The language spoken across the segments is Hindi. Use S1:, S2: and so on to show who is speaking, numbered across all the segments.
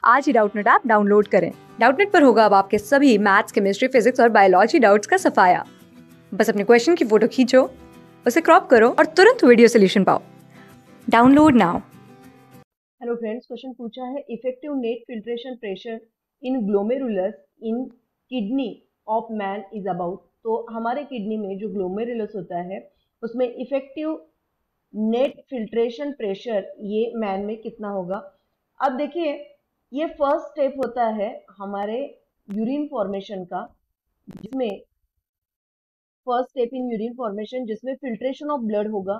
S1: आज ही डाउटनेट ऐप डाउनलोड करें। डाउटनेट पर होगा अब आपके सभी मैथ्स, केमिस्ट्री, फिजिक्स और बायोलॉजी डाउट्स का सफाया। बस अपने क्वेश्चन की फोटो खींचो, उसे क्रॉप करो और तुरंत वीडियो सोल्यूशन पाओ। Download now.
S2: Hello friends, question पूछा है effective net filtration pressure in glomerulus in kidney of man is about. तो हमारे किडनी में जो ग्लोमेरुलस होता है उसमें इफेक्टिव नेट फिल्ट्रेशन प्रेशर ये मैन में कितना होगा। अब देखिए, ये फर्स्ट स्टेप होता है हमारे यूरिन फॉर्मेशन का, जिसमें first step in urine formation जिसमें फिल्ट्रेशन ऑफ ब्लड होगा,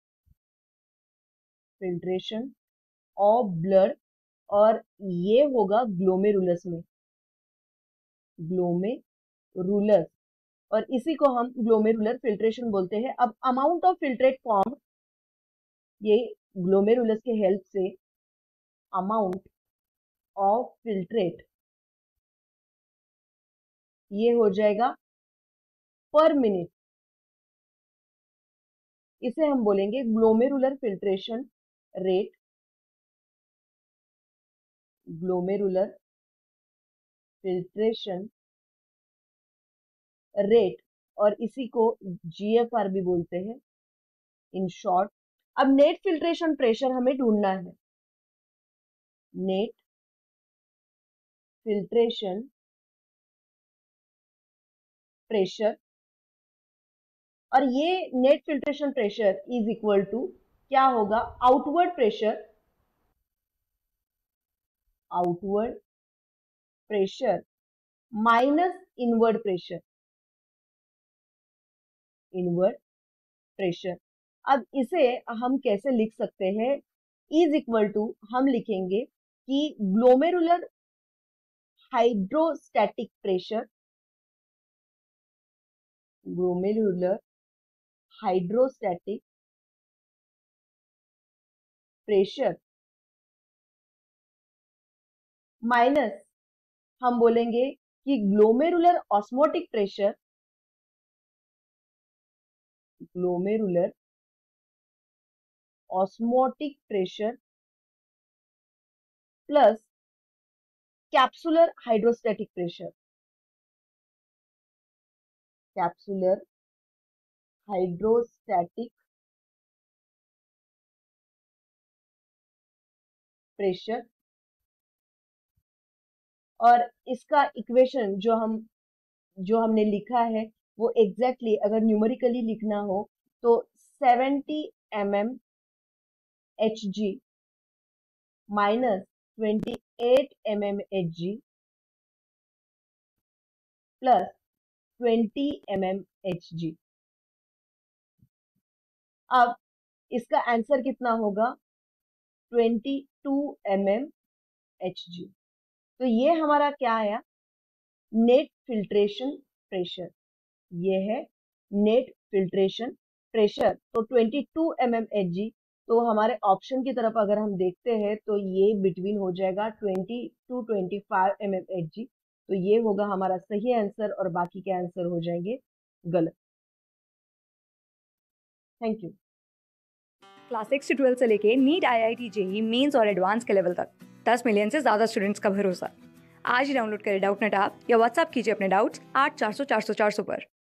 S2: फिल्ट्रेशन ऑफ ब्लड, और ये होगा ग्लोमेरुलस में, ग्लोमेरुलस, और इसी को हम ग्लोमेरुलर फिल्ट्रेशन बोलते हैं। अब अमाउंट ऑफ फिल्ट्रेट फॉर्म, ये ग्लोमेरुलस के हेल्प से अमाउंट ऑफ फिल्ट्रेट ये हो जाएगा पर मिनट, इसे हम बोलेंगे glomerular filtration rate, glomerular filtration rate, और इसी को जीएफआर भी बोलते हैं इन शॉर्ट। अब नेट फिल्ट्रेशन प्रेशर हमें ढूंढना है, नेट फिल्ट्रेशन प्रेशर, और ये net filtration pressure is equal to क्या होगा, outward pressure, outward pressure minus inward pressure, inward pressure. अब इसे हम कैसे लिख सकते हैं, इज इक्वल टू हम लिखेंगे कि glomerular hydrostatic pressure, glomerular hydrostatic pressure minus हम बोलेंगे कि glomerular osmotic pressure, glomerular osmotic pressure plus capsular hydrostatic pressure, capsular hydrostatic pressure. और इसका इक्वेशन जो हमने लिखा है वो एग्जैक्टली अगर न्यूमेरिकली लिखना हो तो 70 mm Hg minus 28 mm Hg plus 20 mm Hg। अब इसका आंसर कितना होगा, 22 mm Hg। तो ये हमारा क्या आया, नेट फिल्ट्रेशन प्रेशर, ये है नेट फिल्ट्रेशन प्रेशर। तो 22 mm Hg, तो हमारे ऑप्शन की तरफ अगर हम देखते हैं तो ये बिटवीन हो जाएगा 20 to 25 mm Hg। तो ये होगा हमारा सही आंसर और बाकी के आंसर हो जाएंगे गलत। Thank you.
S1: क्लास 6 से 12 से लेके नीट, IIT, जेईई मेंस और एडवांस के लेवल तक 10 मिलियन से ज्यादा स्टूडेंट्स का भरोसा। आज ही डाउनलोड करें डाउटनेट ऐप या व्हाट्सएप कीजिए अपने डाउट्स 8400 400 400 पर।